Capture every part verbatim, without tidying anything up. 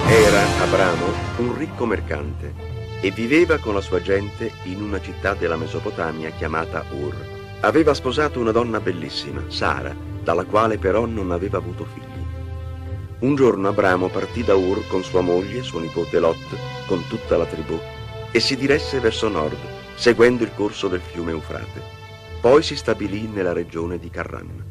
Era Abramo un ricco mercante e viveva con la sua gente in una città della Mesopotamia chiamata Ur. Aveva sposato una donna bellissima, Sara, dalla quale però non aveva avuto figli. Un giorno Abramo partì da Ur con sua moglie, suo nipote Lot, con tutta la tribù, e si diresse verso nord, seguendo il corso del fiume Eufrate. Poi si stabilì nella regione di Carran.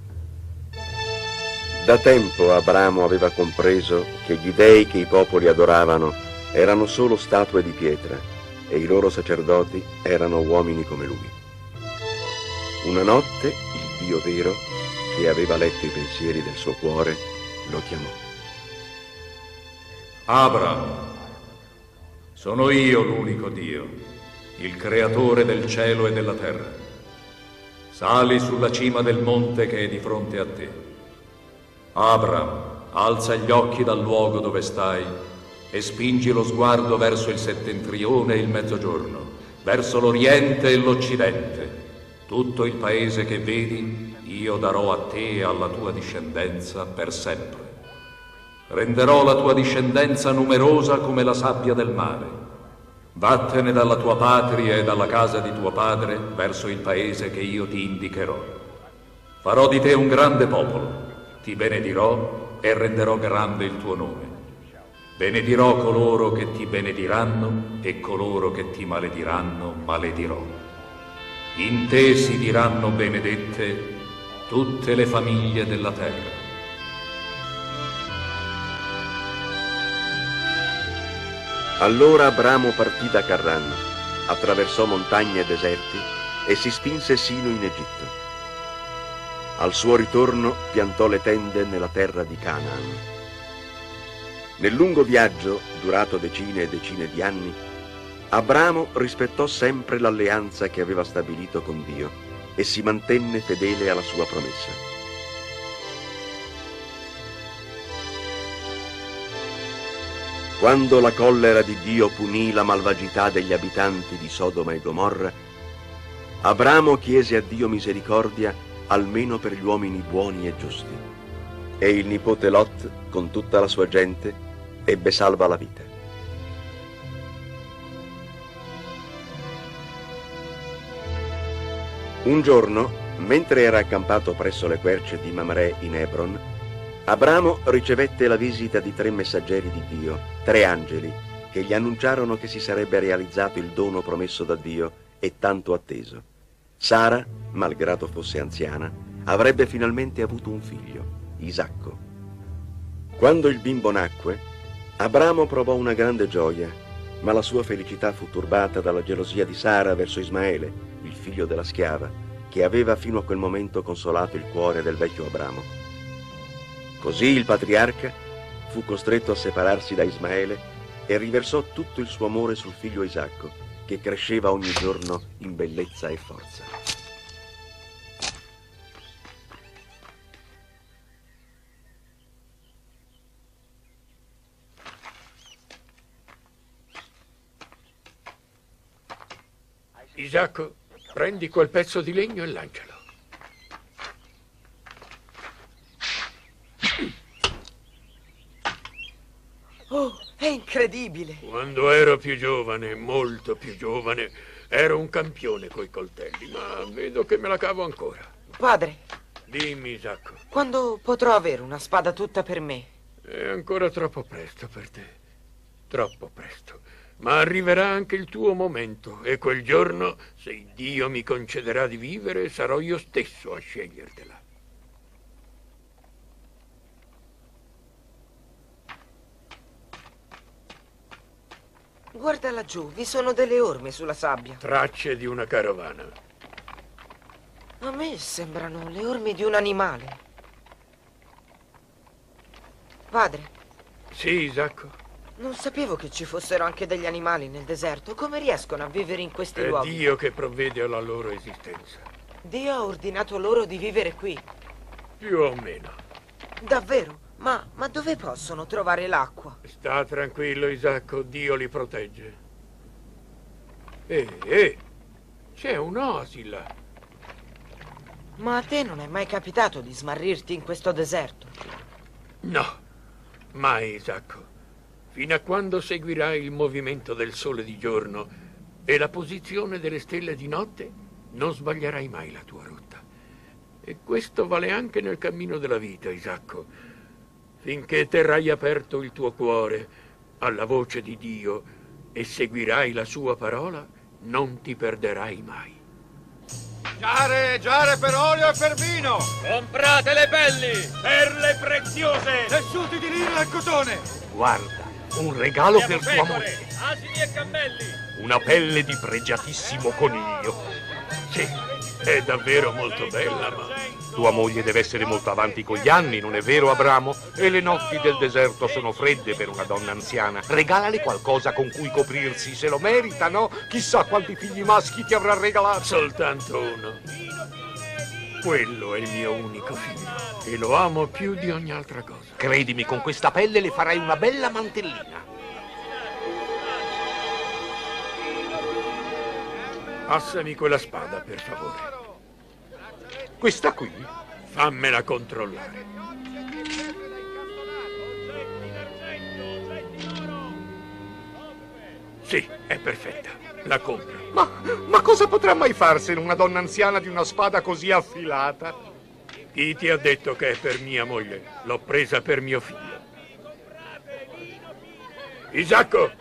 Da tempo Abramo aveva compreso che gli dei che i popoli adoravano erano solo statue di pietra e i loro sacerdoti erano uomini come lui. Una notte il Dio vero, che aveva letto i pensieri del suo cuore, lo chiamò. Abramo, sono io l'unico Dio, il creatore del cielo e della terra. Sali sulla cima del monte che è di fronte a te. Abramo, alza gli occhi dal luogo dove stai e spingi lo sguardo verso il settentrione e il mezzogiorno, verso l'oriente e l'occidente. Tutto il paese che vedi io darò a te e alla tua discendenza per sempre. Renderò la tua discendenza numerosa come la sabbia del mare. Vattene dalla tua patria e dalla casa di tuo padre verso il paese che io ti indicherò. Farò di te un grande popolo. Ti benedirò e renderò grande il tuo nome. Benedirò coloro che ti benediranno e coloro che ti malediranno maledirò. In te si diranno benedette tutte le famiglie della terra. Allora Abramo partì da Carran, attraversò montagne e deserti e si spinse sino in Egitto. Al suo ritorno piantò le tende nella terra di Canaan. Nel lungo viaggio, durato decine e decine di anni, Abramo rispettò sempre l'alleanza che aveva stabilito con Dio e si mantenne fedele alla sua promessa. Quando la collera di Dio punì la malvagità degli abitanti di Sodoma e Gomorra, Abramo chiese a Dio misericordia almeno per gli uomini buoni e giusti. E il nipote Lot, con tutta la sua gente, ebbe salva la vita. Un giorno, mentre era accampato presso le querce di Mamre in Hebron, Abramo ricevette la visita di tre messaggeri di Dio, tre angeli, che gli annunciarono che si sarebbe realizzato il dono promesso da Dio e tanto atteso. Sara, malgrado fosse anziana, avrebbe finalmente avuto un figlio, Isacco. Quando il bimbo nacque, Abramo provò una grande gioia, ma la sua felicità fu turbata dalla gelosia di Sara verso Ismaele, il figlio della schiava, che aveva fino a quel momento consolato il cuore del vecchio Abramo. Così il patriarca fu costretto a separarsi da Ismaele e riversò tutto il suo amore sul figlio Isacco, che cresceva ogni giorno in bellezza e forza. Isacco, prendi quel pezzo di legno e lancialo. Oh, è incredibile! Quando ero più giovane, molto più giovane, ero un campione coi coltelli, ma vedo che me la cavo ancora. Padre. Dimmi, Isacco. Quando potrò avere una spada tutta per me? È ancora troppo presto per te. Troppo presto. Ma arriverà anche il tuo momento e quel giorno, se Dio mi concederà di vivere, sarò io stesso a scegliertela. Guarda laggiù, vi sono delle orme sulla sabbia. Tracce di una carovana. A me sembrano le orme di un animale. Padre. Sì, Isacco? Non sapevo che ci fossero anche degli animali nel deserto. Come riescono a vivere in questi È luoghi? È Dio che provvede alla loro esistenza. Dio ha ordinato loro di vivere qui? Più o meno. Davvero? Ma, ma dove possono trovare l'acqua? Sta tranquillo, Isacco, Dio li protegge. Eh, eh, c'è un'oasi là. Ma a te non è mai capitato di smarrirti in questo deserto? No, mai, Isacco. fino a quando seguirai il movimento del sole di giorno e la posizione delle stelle di notte, non sbaglierai mai la tua rotta. E questo vale anche nel cammino della vita, Isacco. Finché terrai aperto il tuo cuore alla voce di Dio e seguirai la sua parola, non ti perderai mai. Giare, giare per olio e per vino! Comprate le pelli! Perle preziose! Tessuti di lino e cotone! Guarda, un regalo per tua pecore, moglie. asini e cammelli! Una pelle di pregiatissimo coniglio. Sì, è davvero molto bella, ma... Tua moglie deve essere molto avanti con gli anni, non è vero, Abramo? E le notti del deserto sono fredde per una donna anziana. Regalale qualcosa con cui coprirsi, se lo merita, no? Chissà quanti figli maschi ti avrà regalato. Soltanto uno. Quello è il mio unico figlio e lo amo più di ogni altra cosa. Credimi, con questa pelle le farai una bella mantellina. Passami quella spada, per favore. Questa qui? Fammela controllare. Sì, è perfetta. La compro. Ma, ma cosa potrà mai farsene una donna anziana di una spada così affilata? Chi ti ha detto che è per mia moglie? L'ho presa per mio figlio. Isacco!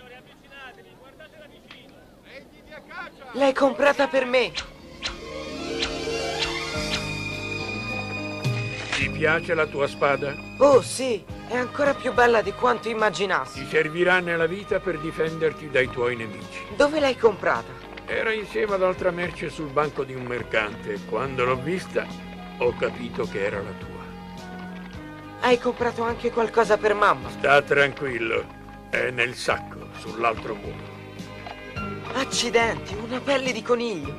L'hai comprata per me. Ti piace la tua spada? Oh, sì, è ancora più bella di quanto immaginassi. Ti servirà nella vita per difenderti dai tuoi nemici. Dove l'hai comprata? Era insieme ad altra merce sul banco di un mercante. Quando l'ho vista, ho capito che era la tua. Hai comprato anche qualcosa per mamma? Sta tranquillo, è nel sacco, sull'altro muro. Accidenti, una pelle di coniglio.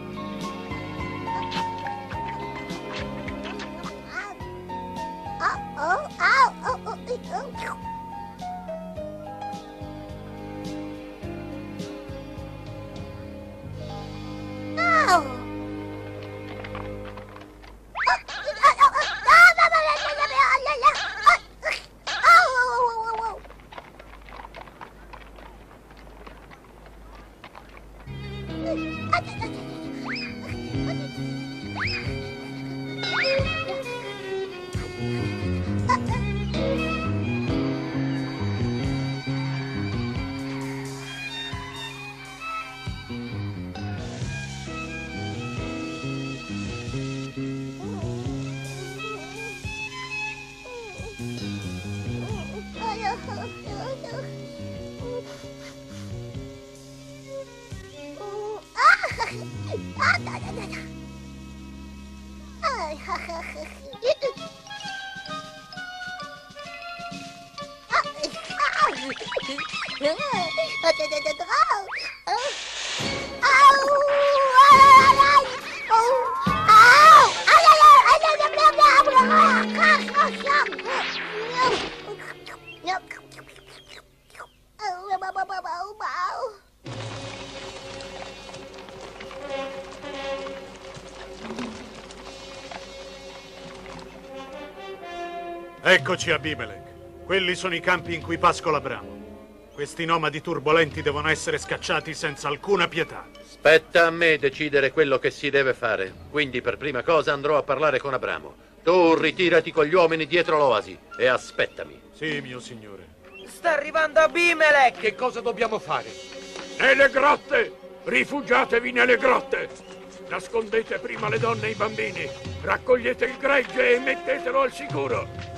Eccoci, Abimelech. Quelli sono i campi in cui pascola Abramo. Questi nomadi turbolenti devono essere scacciati senza alcuna pietà. Spetta a me decidere quello che si deve fare. Quindi per prima cosa andrò a parlare con Abramo. Tu ritirati con gli uomini dietro l'oasi e aspettami. Sì, mio signore. Sta arrivando Abimelech! Che cosa dobbiamo fare? Nelle grotte! Rifugiatevi nelle grotte! Nascondete prima le donne e i bambini. Raccogliete il gregge e mettetelo al sicuro.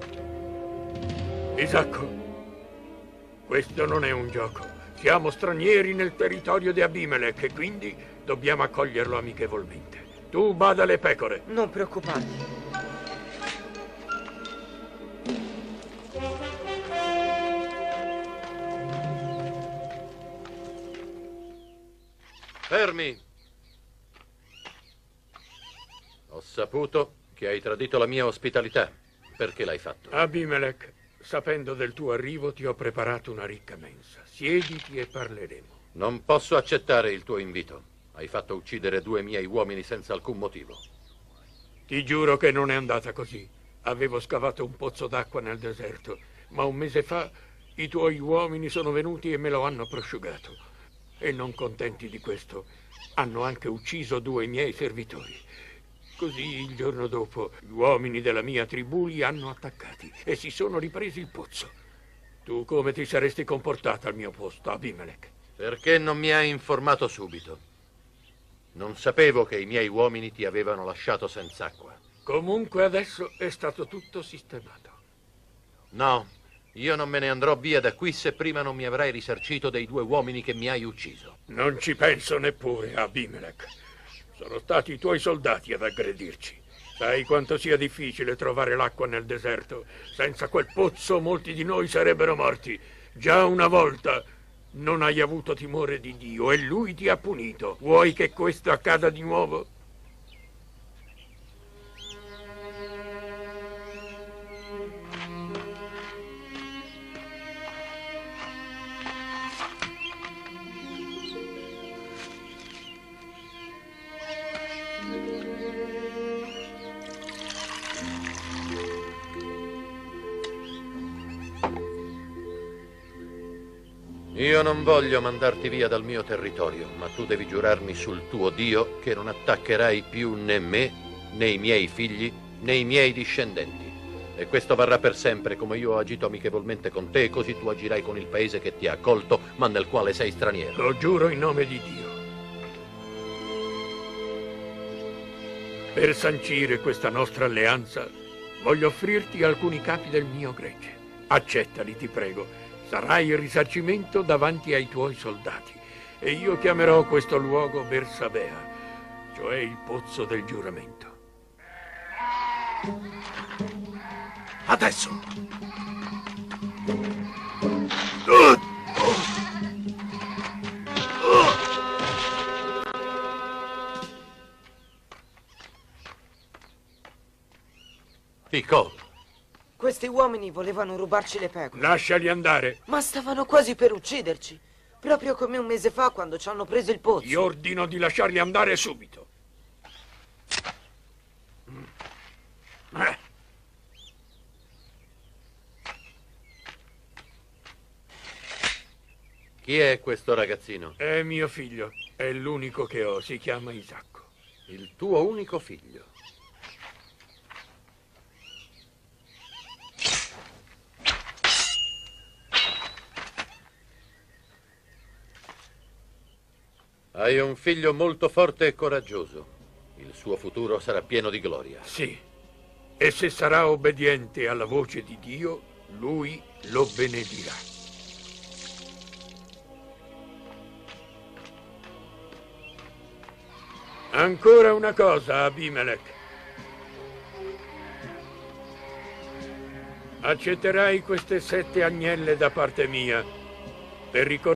Isacco, questo non è un gioco. Siamo stranieri nel territorio di Abimelech e quindi dobbiamo accoglierlo amichevolmente. Tu bada alle pecore. Non preoccuparti. Fermi! Ho saputo che hai tradito la mia ospitalità. Perché l'hai fatto? Abimelech, sapendo del tuo arrivo ti ho preparato una ricca mensa. Siediti e parleremo. Non posso accettare il tuo invito. Hai fatto uccidere due miei uomini senza alcun motivo. Ti giuro che non è andata così. Avevo scavato un pozzo d'acqua nel deserto, ma un mese fa I tuoi uomini sono venuti e me lo hanno prosciugato. E non contenti di questo, hanno anche ucciso due miei servitori. Così il giorno dopo gli uomini della mia tribù li hanno attaccati e si sono ripresi il pozzo. Tu come ti saresti comportata al mio posto, Abimelech? Perché non mi hai informato subito? Non sapevo che i miei uomini ti avevano lasciato senza acqua. Comunque adesso è stato tutto sistemato. No, io non me ne andrò via da qui se prima non mi avrai risarcito dei due uomini che mi hai ucciso. Non ci penso neppure, Abimelech. Sono stati i tuoi soldati ad aggredirci. Sai quanto sia difficile trovare l'acqua nel deserto. Senza quel pozzo molti di noi sarebbero morti. Già una volta non hai avuto timore di Dio e Lui ti ha punito. Vuoi che questo accada di nuovo? Io non voglio mandarti via dal mio territorio, ma tu devi giurarmi sul tuo Dio che non attaccherai più né me, né i miei figli, né i miei discendenti. E questo varrà per sempre, come io ho agito amichevolmente con te, così tu agirai con il paese che ti ha accolto, ma nel quale sei straniero. Lo giuro in nome di Dio. Per sancire questa nostra alleanza, voglio offrirti alcuni capi del mio gregge. Accettali, ti prego. Sarai il risarcimento davanti ai tuoi soldati. E io chiamerò questo luogo Bersabea, cioè il pozzo del giuramento. Adesso! Ficol. Questi uomini volevano rubarci le pecore. Lasciali andare. Ma stavano quasi per ucciderci. Proprio come un mese fa quando ci hanno preso il pozzo. Io ordino di lasciarli andare subito. Eh. Chi è questo ragazzino? È mio figlio. È l'unico che ho. Si chiama Isacco. Il tuo unico figlio. Hai un figlio molto forte e coraggioso. Il suo futuro sarà pieno di gloria. Sì. E se sarà obbediente alla voce di Dio, lui lo benedirà. Ancora una cosa, Abimelech. Accetterai queste sette agnelle da parte mia per ricordare